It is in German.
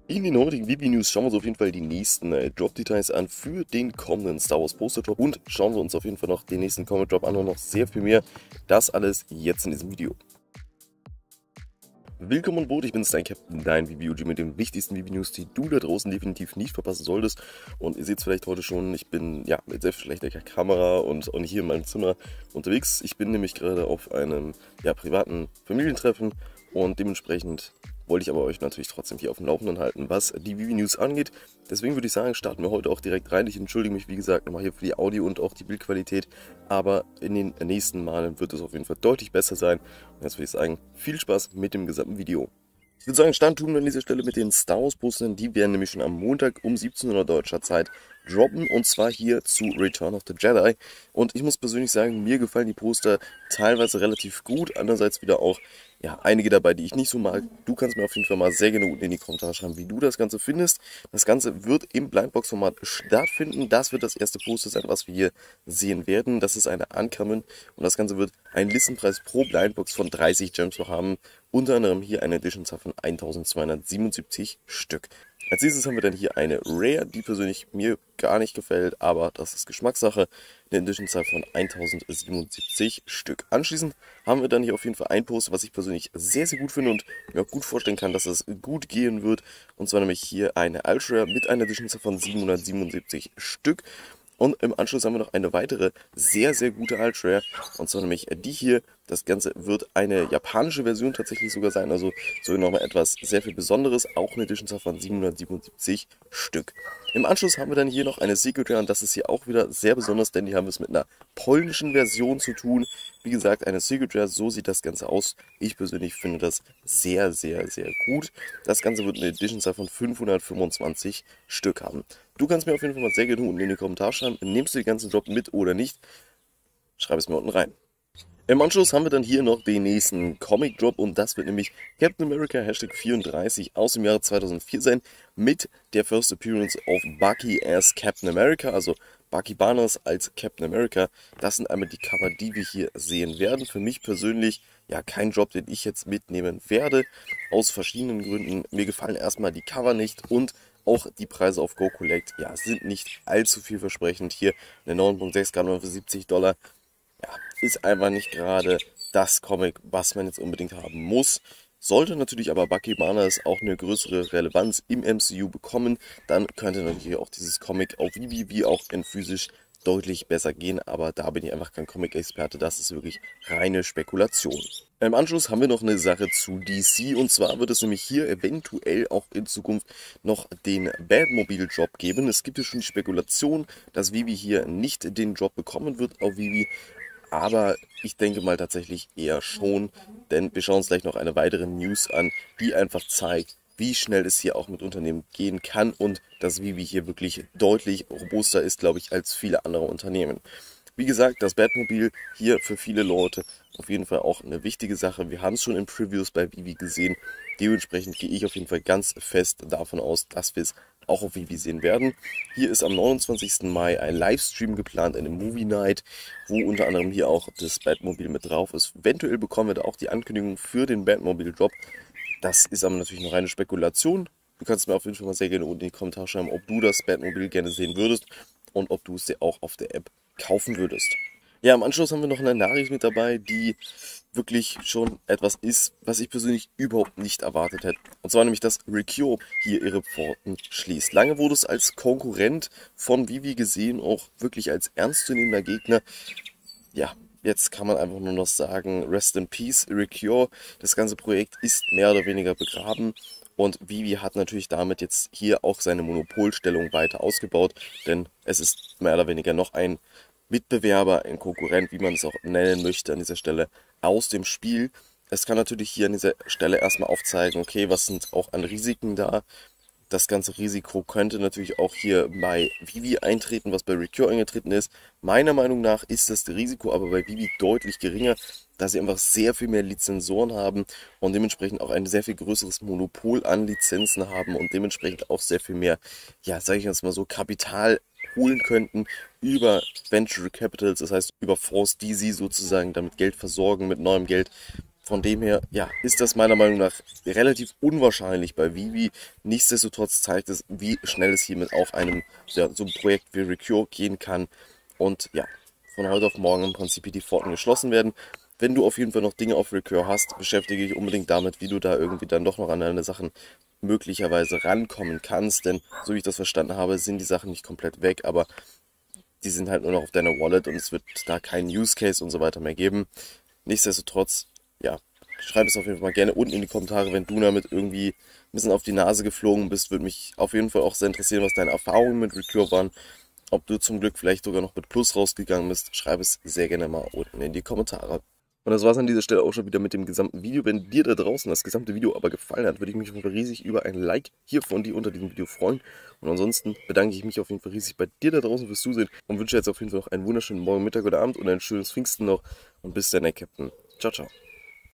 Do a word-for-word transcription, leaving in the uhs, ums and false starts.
In den heutigen Vivi-News schauen wir uns auf jeden Fall die nächsten äh, Drop-Details an für den kommenden Star Wars Poster-Drop und schauen wir uns auf jeden Fall noch den nächsten Comic-Drop an und noch sehr viel mehr. Das alles jetzt in diesem Video. Willkommen an Bord, ich bin dein Captain, dein Vivi-O G mit den wichtigsten Vivi-News, die du da draußen definitiv nicht verpassen solltest. Und ihr seht es vielleicht heute schon, ich bin ja mit sehr schlechter Kamera und auch nicht hier in meinem Zimmer unterwegs. Ich bin nämlich gerade auf einem ja, privaten Familientreffen und dementsprechend wollte ich aber euch natürlich trotzdem hier auf dem Laufenden halten, was die Vivi-News angeht. Deswegen würde ich sagen, starten wir heute auch direkt rein. Ich entschuldige mich, wie gesagt, nochmal hier für die Audio- und auch die Bildqualität. Aber in den nächsten Malen wird es auf jeden Fall deutlich besser sein. Und jetzt würde ich sagen, viel Spaß mit dem gesamten Video. Ich würde sagen, Stand tun wir an dieser Stelle mit den Star Wars Postern. Die werden nämlich schon am Montag um siebzehn Uhr deutscher Zeit droppen. Und zwar hier zu Return of the Jedi. Und ich muss persönlich sagen, mir gefallen die Poster teilweise relativ gut. Andererseits wieder auch ja, einige dabei, die ich nicht so mag. Du kannst mir auf jeden Fall mal sehr gerne unten in die Kommentare schreiben, wie du das Ganze findest. Das Ganze wird im Blindbox-Format stattfinden. Das wird das erste Poster sein, was wir hier sehen werden. Das ist eine Uncommon und das Ganze wird einen Listenpreis pro Blindbox von dreißig Gems haben. Unter anderem hier eine Edition-Zahl von eintausendzweihundertsiebenundsiebzig Stück. Als nächstes haben wir dann hier eine Rare, die persönlich mir gar nicht gefällt, aber das ist Geschmackssache. Eine Edition-Zahl von eintausendsiebenundsiebzig Stück. Anschließend haben wir dann hier auf jeden Fall ein Poster, was ich persönlich sehr, sehr gut finde und mir auch gut vorstellen kann, dass es gut gehen wird. Und zwar nämlich hier eine Ultra mit einer Edition-Zahl von siebenhundertsiebenundsiebzig Stück. Und im Anschluss haben wir noch eine weitere sehr, sehr gute Ultra, und zwar nämlich die hier. Das Ganze wird eine japanische Version tatsächlich sogar sein, also so nochmal etwas sehr viel Besonderes, auch eine Edition von siebenhundertsiebenundsiebzig Stück. Im Anschluss haben wir dann hier noch eine Secret Rare und das ist hier auch wieder sehr besonders, denn die haben es mit einer polnischen Version zu tun. Wie gesagt, eine Secret Rare, so sieht das Ganze aus. Ich persönlich finde das sehr, sehr, sehr gut. Das Ganze wird eine Edition von fünfhundertfünfundzwanzig Stück haben. Du kannst mir auf jeden Fall mal sehr gerne unten in die Kommentare schreiben, nimmst du den ganzen Drop mit oder nicht? Schreib es mir unten rein. Im Anschluss haben wir dann hier noch den nächsten Comic Drop und das wird nämlich Captain America Hashtag vierunddreißig aus dem Jahre zweitausendvier sein mit der First Appearance of Bucky as Captain America, also Bucky Barnes als Captain America. Das sind einmal die Cover, die wir hier sehen werden. Für mich persönlich ja kein Drop, den ich jetzt mitnehmen werde, aus verschiedenen Gründen. Mir gefallen erstmal die Cover nicht und auch die Preise auf Go Collect ja, sind nicht allzu vielversprechend. Hier eine neun Komma sechs Gramm für siebzig Dollar. Ja, ist einfach nicht gerade das Comic, was man jetzt unbedingt haben muss. Sollte natürlich aber Bucky Barnes auch eine größere Relevanz im M C U bekommen, dann könnte natürlich auch dieses Comic auf Vivi wie auch in physisch deutlich besser gehen. Aber da bin ich einfach kein Comic-Experte, das ist wirklich reine Spekulation. Im Anschluss haben wir noch eine Sache zu D C und zwar wird es nämlich hier eventuell auch in Zukunft noch den Batmobile-Drop geben. Es gibt ja schon die Spekulation, dass Vivi hier nicht den Drop bekommen wird auf Vivi. Aber ich denke mal tatsächlich eher schon, denn wir schauen uns gleich noch eine weitere News an, die einfach zeigt, wie schnell es hier auch mit Unternehmen gehen kann und dass Vivi hier wirklich deutlich robuster ist, glaube ich, als viele andere Unternehmen. Wie gesagt, das Batmobil hier für viele Leute auf jeden Fall auch eine wichtige Sache. Wir haben es schon in Previews bei Vivi gesehen. Dementsprechend gehe ich auf jeden Fall ganz fest davon aus, dass wir es auch auf Vivi sehen werden. Hier ist am neunundzwanzigsten Mai ein Livestream geplant, eine Movie Night, wo unter anderem hier auch das Batmobil mit drauf ist. Eventuell bekommen wir da auch die Ankündigung für den Batmobil Drop. Das ist aber natürlich noch eine Spekulation. Du kannst mir auf jeden Fall mal sehr gerne unten in die Kommentare schreiben, ob du das Batmobil gerne sehen würdest und ob du es dir auch auf der App kaufen würdest. Ja, im Anschluss haben wir noch eine Nachricht mit dabei, die wirklich schon etwas ist, was ich persönlich überhaupt nicht erwartet hätte. Und zwar nämlich, dass Recure hier ihre Pforten schließt. Lange wurde es als Konkurrent von Vivi gesehen, auch wirklich als ernstzunehmender Gegner. Ja, jetzt kann man einfach nur noch sagen, Rest in Peace, Recure. Das ganze Projekt ist mehr oder weniger begraben. Und Vivi hat natürlich damit jetzt hier auch seine Monopolstellung weiter ausgebaut, denn es ist mehr oder weniger noch ein Mitbewerber, ein Konkurrent, wie man es auch nennen möchte an dieser Stelle, aus dem Spiel. Es kann natürlich hier an dieser Stelle erstmal aufzeigen, okay, was sind auch an Risiken da. Das ganze Risiko könnte natürlich auch hier bei Vivi eintreten, was bei Recure eingetreten ist. Meiner Meinung nach ist das Risiko aber bei Vivi deutlich geringer, da sie einfach sehr viel mehr Lizenzoren haben und dementsprechend auch ein sehr viel größeres Monopol an Lizenzen haben und dementsprechend auch sehr viel mehr, ja, sage ich jetzt mal so, Kapital holen könnten über Venture Capitals, das heißt über Fonds, die sie sozusagen damit Geld versorgen, mit neuem Geld. Von dem her, ja, ist das meiner Meinung nach relativ unwahrscheinlich bei Vivi. Nichtsdestotrotz zeigt es, wie schnell es hiermit auf einem, ja, so ein Projekt wie Recure gehen kann. Und ja, von heute auf morgen im Prinzip die Pforten geschlossen werden. Wenn du auf jeden Fall noch Dinge auf Recure hast, beschäftige dich unbedingt damit, wie du da irgendwie dann doch noch an deine Sachen möglicherweise rankommen kannst. Denn so wie ich das verstanden habe, sind die Sachen nicht komplett weg, aber die sind halt nur noch auf deiner Wallet und es wird da keinen Use Case und so weiter mehr geben. Nichtsdestotrotz, ja, schreib es auf jeden Fall mal gerne unten in die Kommentare, wenn du damit irgendwie ein bisschen auf die Nase geflogen bist. Würde mich auf jeden Fall auch sehr interessieren, was deine Erfahrungen mit Recure waren. Ob du zum Glück vielleicht sogar noch mit Plus rausgegangen bist, schreib es sehr gerne mal unten in die Kommentare. Und das war es an dieser Stelle auch schon wieder mit dem gesamten Video. Wenn dir da draußen das gesamte Video aber gefallen hat, würde ich mich auf jeden Fall riesig über ein Like hier von dir unter diesem Video freuen. Und ansonsten bedanke ich mich auf jeden Fall riesig bei dir da draußen fürs Zusehen und wünsche jetzt auf jeden Fall noch einen wunderschönen Morgen, Mittag oder Abend und ein schönes Pfingsten noch. Und bis dann, der Captain. Ciao, ciao.